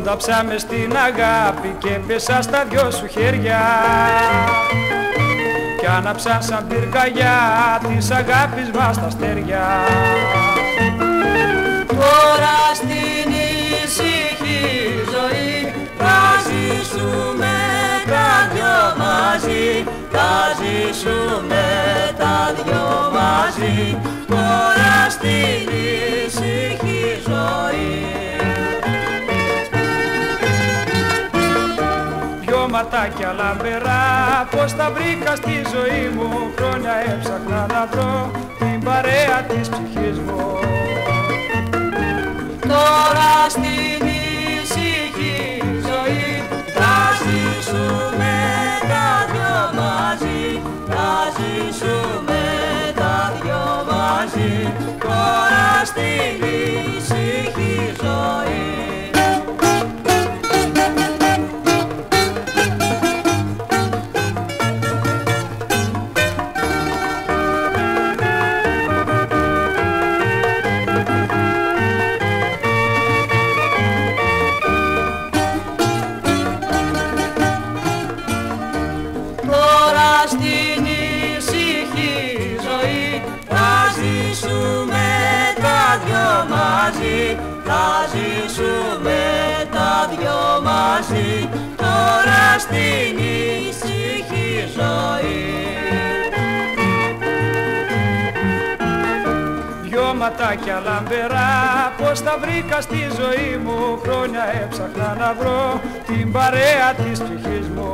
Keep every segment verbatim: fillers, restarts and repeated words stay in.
Κόνταψαμε στην αγάπη και πέσα στα δυο σου χέρια κι άναψαν σαν πυρκαγιά της αγάπης μας τα αστέρια. Τώρα στην ήσυχη ζωή θα ζήσουμε τα δυο μαζί, θα ζήσουμε τα δυο μαζί, τώρα στην ήσυχη ζωή. Δυο ματάκια λαμπερά, πως τα βρήκα στη ζωή μου, χρόνια έψαχνα να βρω την παρέα της ψυχής μου. Τώρα στην ήσυχη ζωή θα ζήσουμε τα δυο μαζί, θα ζήσουμε τα δυο μαζί, τώρα στην ήσυχη ζωή. Στην ήσυχη ζωή θα ζήσουμε τα δυο μαζί, θα ζήσουμε τα δυο μαζί, τώρα στην ήσυχη ζωή. Δυο ματάκια λαμπερά, πως τα βρήκα στη ζωή μου, χρόνια έψαχνα να βρω την παρέα της ψυχής μου.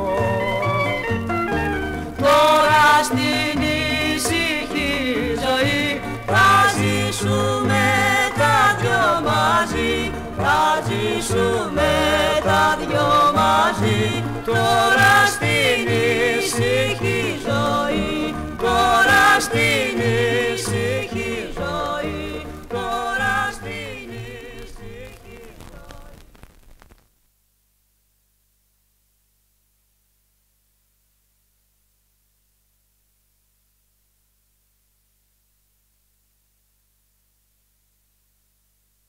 Τώρα στην ήσυχη ζωή θα ζήσουμε τα δυο μαζί, θα ζήσουμε τα δυο μαζί, τώρα στην ήσυχη ζωή, τώρα στην ήσυχη ζωή.